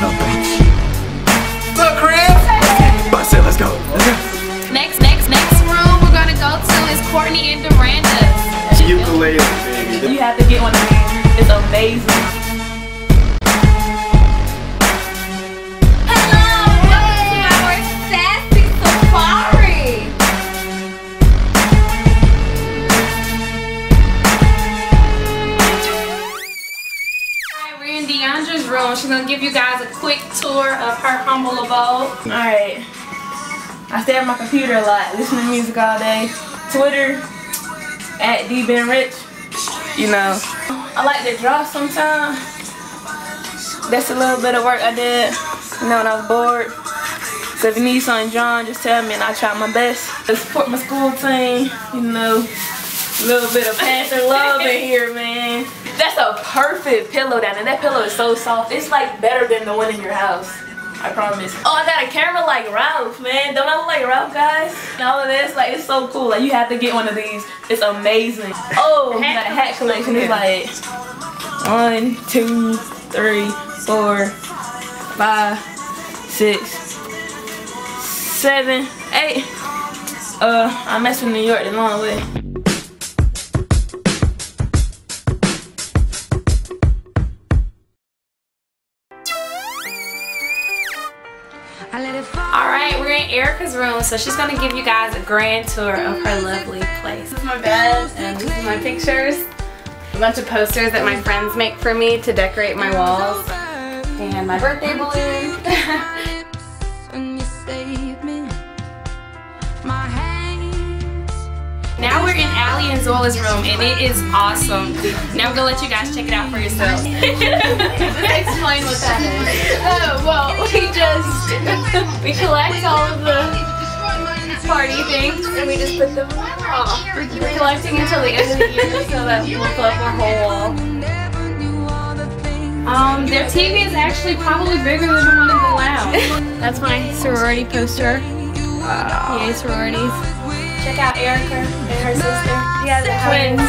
no bitch. Look, cribz. Bust it, let's go. Next room we're gonna go to is Courtney and Doranda's. Ukulele, baby. You have to get one of these. It's amazing. Room. She's gonna give you guys a quick tour of her humble abode. Alright. I stay at my computer a lot, listen to music all day. Twitter, @dbenrich. You know. I like to draw sometimes. That's a little bit of work I did, you know, when I was bored. So if you need something drawn, just tell me and I'll try my best. To support my school team, you know. A little bit of passion love in here, man. That's a perfect pillow down there. That pillow is so soft. It's like better than the one in your house. I promise. Oh, I got a camera like Ralph, man. Don't I look like Ralph, guys? And all of this, like, it's so cool. Like, you have to get one of these. It's amazing. Oh, that hat collection is like 1, 2, 3, 4, 5, 6, 7, 8. I messed with New York the long way. Alright, we're in Erica's room, so she's going to give you guys a grand tour of her lovely place. This is my bed, and this is my pictures. A bunch of posters that my friends make for me to decorate my walls. And my birthday balloon. Now we're in Allie and Zola's room, and it is awesome. Now I'm going to let you guys check it out for yourselves. Explain what that is. Oh, well, we collect all of the party things, and we just put them off. We're collecting until the end of the year, so that we'll fill up our whole wall. Their TV is actually probably bigger than the one in the lounge. That's my sorority poster. Yay, sororities. Check out Erica and her sister. Yeah, they're twins.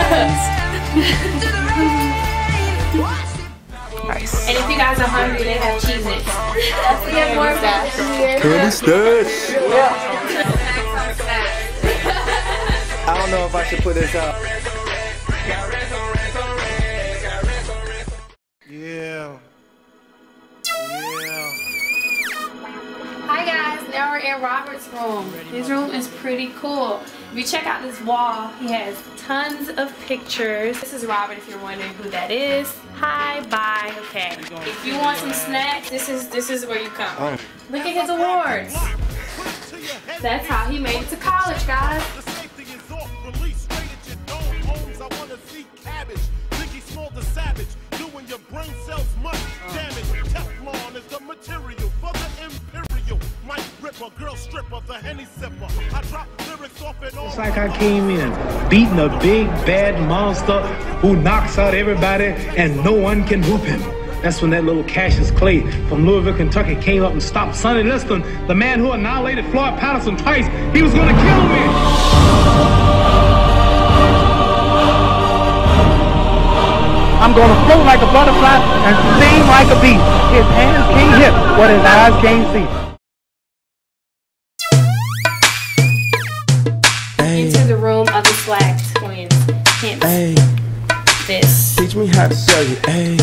Nice. And if you guys are hungry, they have Cheez-Its. We have more stuff here. Curly stash. I don't know if I should put this out. Yeah. Hi guys, now we're in Robert's room. His room is pretty cool. If you check out this wall, he has tons of pictures. This is Robert, if you're wondering who that is. Hi, bye, okay. If you want some snacks, this is where you come. Look at his awards. That's how he made it to college, guys. It's like I came in beating a big bad monster who knocks out everybody and no one can whoop him. That's when that little Cassius Clay from Louisville, Kentucky came up and stopped Sonny Liston, the man who annihilated Floyd Patterson twice. He was gonna kill me. I'm gonna float like a butterfly and sing like a bee. His hands can't hit what his eyes can't see. Into the room of the Slack twins. Hence this. Teach me how to serve you, ayy.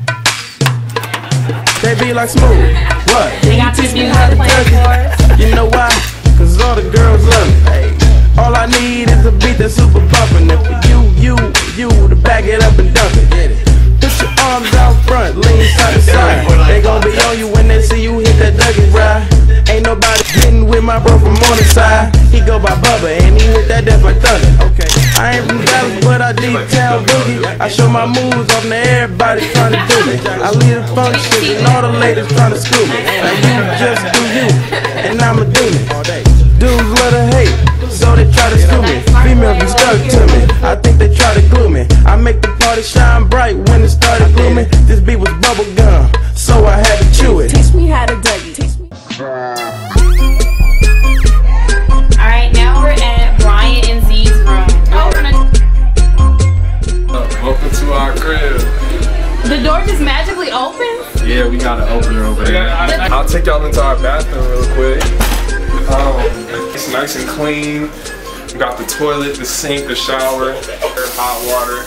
They be like smooth. What? They got this new how to play for. You know why? Cause all the girls love me. Ay. All I need is a beat that's super bumpin'. And for you to back it up and dump it. Put your arms out front, lean side to side. They gon' be on you when they see you hit that Dougie ride. Ain't nobody getting with my bro from Morningside. He go by Bubba and he hit that death like thunder. Okay, I ain't from Dallas, but I deep town boogie. I show my moves off to everybody trying to do me. I lead the function and all the ladies trying to screw me. Now you just do you, and I'ma do me. Dudes love to hate, so they try to screw me. Females be stuck to me, I think they try to glue me. I make the party shine bright when it started glooming. This beat was bubble gum, so I had to chew it. Teach me how to Dougie. Alright, now we're at Brian and Z's room. Welcome to our crib. The door just magically opens? Yeah, we got an opener over there. I'll take y'all into our bathroom real quick. It's nice and clean. We got the toilet, the sink, the shower, hot water.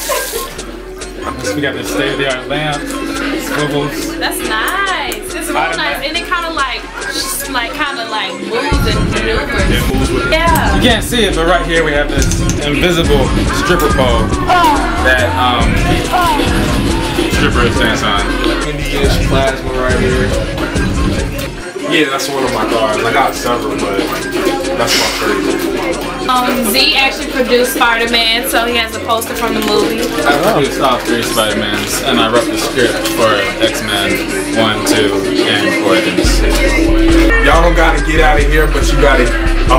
We got the state-of-the-art lamp, swivels. That's nice. It's real nice, and it kind of like moves and maneuvers. It moves with it. Yeah. You can't see it, but right here we have this invisible stripper pole that stripper stands on. 20-inch plasma right here. Yeah, that's one of my cars. I got several, but that's my favorite. Z actually produced Spider-Man, so he has a poster from the movie. I produced all 3 Spider-Mans, and I wrote the script for X-Men 1, 2, and 4, and 6. Y'all don't gotta get out of here, but you gotta. Oh.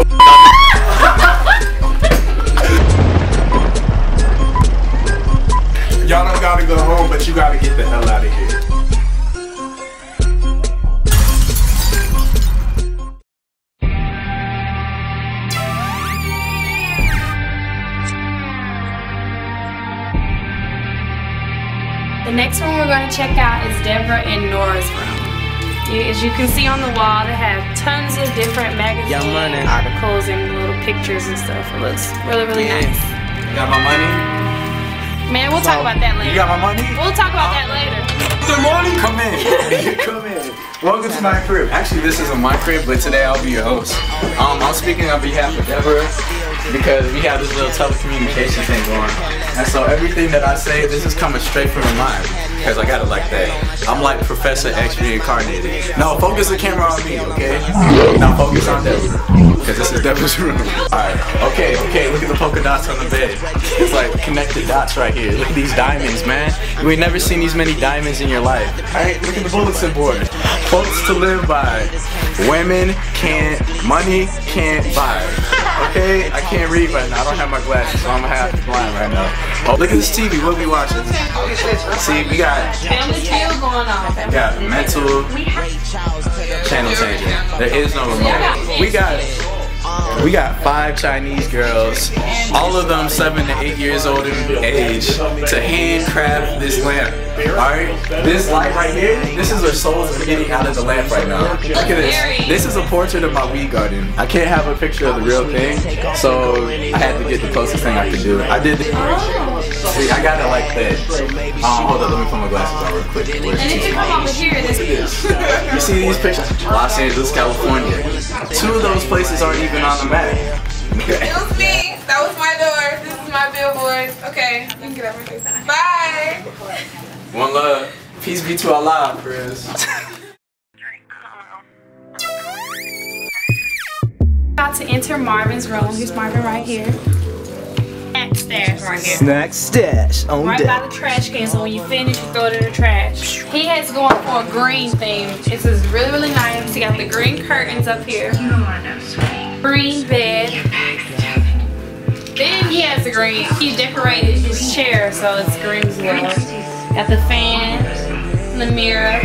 Y'all don't gotta go home, but you gotta get the hell out of here. The next one we're going to check out is Deborah and Nora's room. As you can see on the wall, they have tons of different magazine articles and little pictures and stuff. It looks really, really nice. You got my money? Man, we'll talk about that later. You got my money? We'll talk about that later. Good morning. Come in. Come in. Welcome to my crib. Actually, this isn't my crib, but today I'll be your host. I'm speaking on behalf of Deborah because we have this little telecommunication thing going. And so everything that I say, this is coming straight from the mind because I got it like that. I'm like Professor X reincarnated. No, focus the camera on me, okay? Now focus on Deborah because this is Deborah's room. Alright, okay, look at the polka dots on the bed. It's like connected dots right here. Look at these diamonds, man. You ain't never seen these many diamonds in your life. Alright, look at the bulletin board. Quotes to live by. Women can't, money can't buy. Okay, I can't read right now. I don't have my glasses, so I'm half blind right now. Oh, look at this TV. What are we watching? See, we got Family Feud going on. we got mental channel changer. There is no remote. We got 5 Chinese girls, all of them 7 to 8 years old in age, to handcraft this lamp. Alright? This light right here, this is where souls are getting out of the lamp right now. Look at this. This is a portrait of my weed garden. I can't have a picture of the real thing, so I had to get the closest thing I could do. I did. See, I got it like that. Hold on, let me put my glasses on real quick. And if you come over here, this You see these pictures? Los Angeles, California. 2 of those places aren't even on the map. Excuse me. That was my door. This is my billboard. Okay, you can get out my face now. Bye. One love. Peace be to Allah, Chris. about to enter Marvin's room. Here's Marvin right here. Snack stash right here. Snack stash on right deck. by the trash can, so when you finish, you throw it in the trash. He has going for a green theme. This is really, really nice. He got the green curtains up here. Green bed. Then he has the green. He decorated his chair, so it's green as well. Got the fan, and the mirror.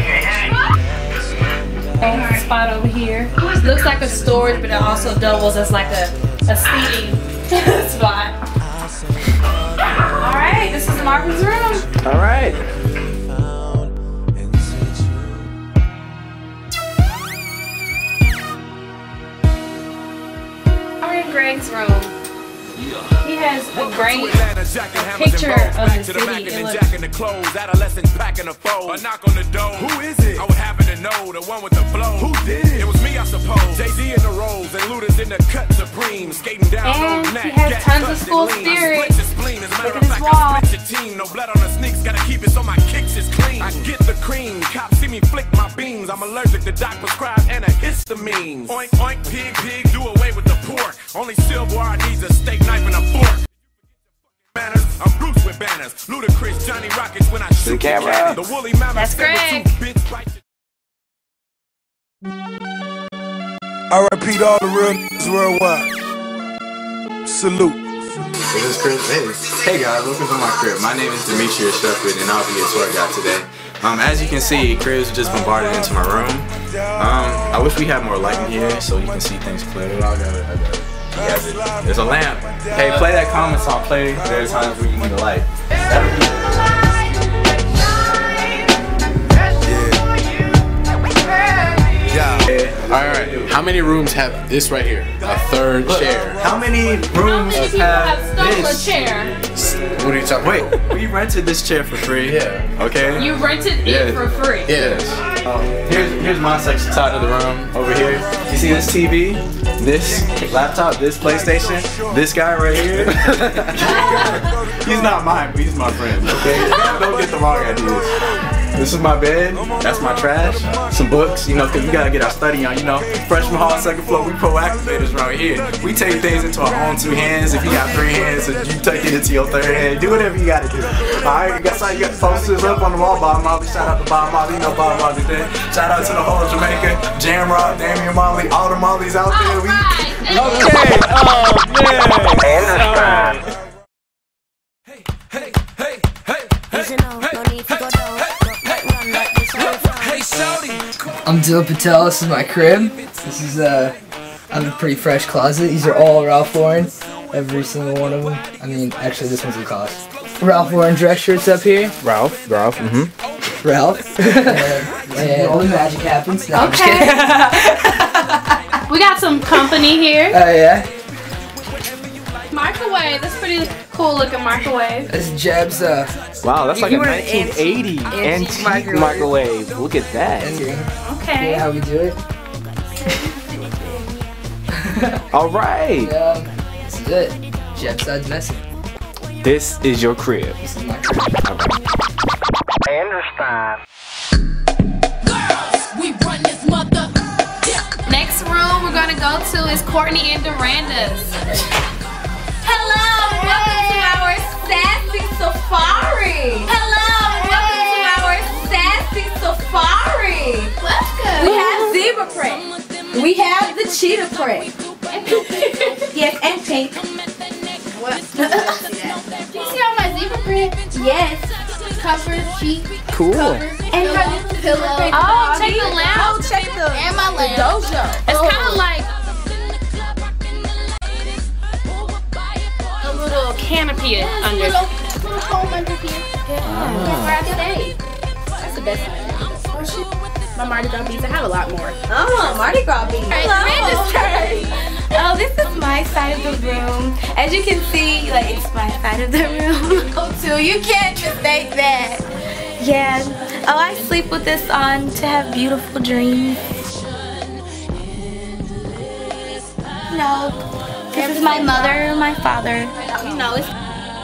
And spot over here. Looks like a storage, but it also doubles as like a seating spot. Alright, this is Marvin's room. Alright. I'm in Greg's room. He has a great picture of the city. It looks adolescents packing a fold. A knock on the door. Who is it? I would happen to know the one with the flow. Who did it? It was me, I suppose. Jay-Z in the rolls and Luda's in the cut supreme, skating down and on that. He has tons of school spirit. Look at his wall. Team, no blood on the sneaks, gotta keep it so my kicks is clean. I get the cream, cops see me flick my beans. I'm allergic to doc prescribed antihistamines. Oink oink, pig pig, do away with the pork. Only silverware needs a steak knife and a fork. Manners, I'm Bruce with banners. Ludacris, Johnny Rockets when I shoot the camera. The woolly mammoths. That's Greg. I repeat all the real niggas worldwide. Salute. This is Chris. Hey guys, welcome to my crib. My name is Demetrius Shepherd and I'll be your tour guide today. As you can see, cribs just bombarded into my room. I wish we had more light in here so you can see things clearly. I got it. There's a lamp. Hey, play that comment song. Play There Are Times Where You Need a Light. How many rooms have this right here? A third chair. How many rooms How many people have stolen this? a chair? What are you talking? Wait, we rented this chair for free. Yeah. Okay. You rented Yeah. it for free. Yes. Here's my section side of the room over here. You see this TV, this laptop, this PlayStation, this guy right here. He's not mine, but he's my friend. Okay. Don't get the wrong ideas. This is my bed. That's my trash. Some books, you know, because we gotta get our study on. You know, freshman hall, second floor. We proactivators right here. We take things into our own 2 hands. If you got 3 hands, you take it into your 3rd hand. Do whatever you gotta do. Alright, you got posters up on the wall. Bob Marley, shout out to Bob Marley. You know Bob Marley there. Shout out to the whole of Jamaica. Jamrock, Damian Marley, all the Marleys out there. Alright. Okay. Oh man. I'm Dylan Patel, this is my crib. This is, I have a pretty fresh closet. These are all Ralph Lauren, every single one of them. I mean, actually this one's a cost. Ralph Lauren dress shirts up here. Ralph, Ralph. and all the magic happens. No, Okay. We got some company here. Oh yeah? Microwave. That's pretty cool looking microwave. This is Jeb's, Wow, that's like a You were an 1980 antique antique microwave. Look at that. Okay. yeah, how we do it. All right. This is it. Jeb's side's messy. This is your crib. This is my crib. All right. Next room we're gonna go to is Courtney and Doranda's. Hello, welcome to our sassy safari. Hello, welcome to our sassy safari. Welcome. We have zebra print. We have the cheetah print. Yes, and pink. What? Do you see all my zebra print? Yes. Cover, sheet. Cool. Cover, and her pillow. Oh, check the lounge. Oh, check the and my lounge. Dojo. It's kind of like a little canopy under. Little home under here. Yeah. That's where I stay. That's the best thing. My Mardi Gras beads. I have a lot more. Oh, Mardi Gras beads. Oh, this is my side of the room. As you can see, like, it's my side of the room. Oh, too. You can't mistake that. Yeah. Oh, I sleep with this on to have beautiful dreams. No. This is my mother, my father. You know, it's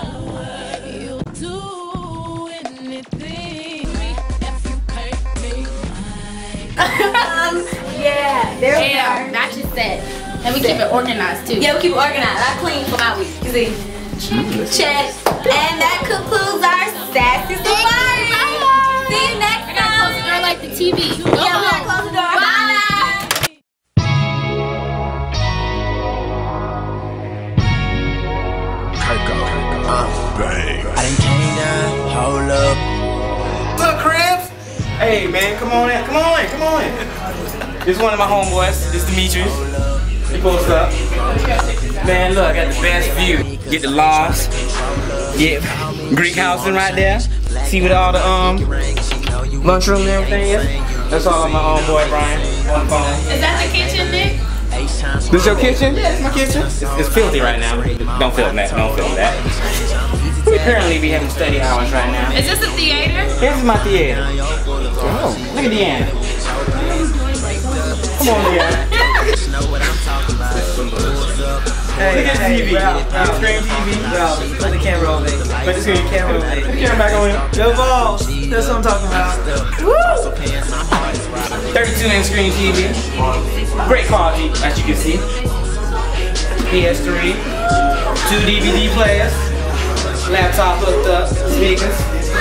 yeah, there we are. Not just that. And we keep it organized too. Yeah, we keep it organized. I clean for my week. You see? Check. And that concludes our sassy safari. See you next time. Close the door like the TV. Yeah, we gotta close the door. Bye. I done came down, hold up. What's up, cribz? Hey, man, come on in, come on in, come on in. This is one of my homeboys, this is Demetrius. He posts up. Man, look, I got the best view. Get the lofts. Get Greek housing right there. See what all the lunchroom and everything is. That's all on my homeboy Brian on the phone. Is that the kitchen, Nick? This your kitchen? Yeah, it's my kitchen. It's filthy right now. Don't film that, don't film that. Apparently we having study hours right now. Is this a theater? Here's my theater. Oh, look at Deanna. Come on, Deanna. Hey, look at the TV. Screen TV. Put the camera over there. Put the screen camera over there. Put the camera back on here. Yo, balls. That's what I'm talking about. Woo! 32-inch screen TV. Great quality, as you can see. PS3. 2 DVD players. Laptop hooked up. Speakers.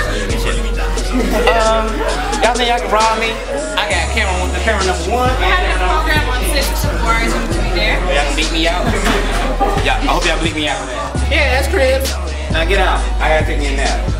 Y'all think y'all can rob me? I got camera number 1. I have a program on 6-4 in between there. Y'all can beat me out. Yeah, I hope y'all bleep me out for that. Yeah, that's cribz. Now get out. I gotta take me a nap.